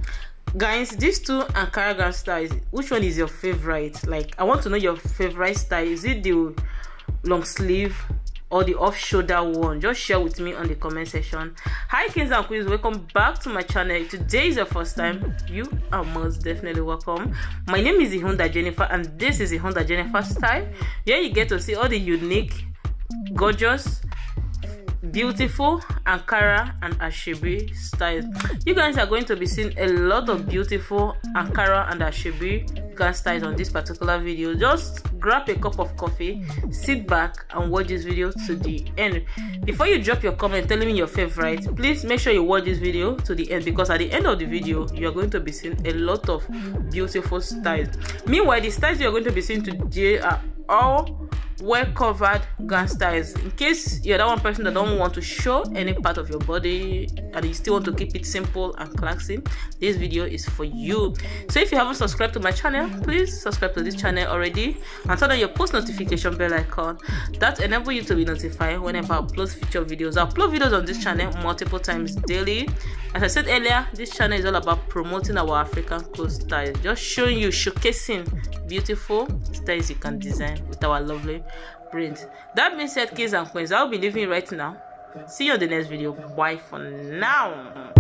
Guys, these two Ankara gown styles, which one is your favorite? Like, I want to know your favorite style. Is it the long sleeve or the off shoulder one? Just share with me on the comment section. Hi kings and queens, welcome back to my channel. If today is your first time, you are most definitely welcome. My name is Ihunda Jennifer and this is Ihunda Jennifer style. Here you get to see all the unique, gorgeous, beautiful Ankara and Asoebi styles. You guys are going to be seeing a lot of beautiful Ankara and Asoebi gown styles on this particular video. Just grab a cup of coffee, sit back and watch this video to the end. Before you drop your comment telling me your favorite, please make sure you watch this video to the end, because at the end of the video you are going to be seeing a lot of beautiful styles. Meanwhile, the styles you are going to be seeing today are all well covered gown styles. In case you're that one person that don't want to show any part of your body and you still want to keep it simple and classy, this video is for you. So if you haven't subscribed to my channel, please subscribe to this channel already and turn on your post notification bell icon. That enable you to be notified whenever I upload future videos. I upload videos on this channel multiple times daily. As I said earlier, this channel is all about promoting our African clothes style, just showing you, showcasing beautiful styles you can design with our lovely print. That being said, kings and queens, I'll be leaving right now. See you on the next video. Bye for now.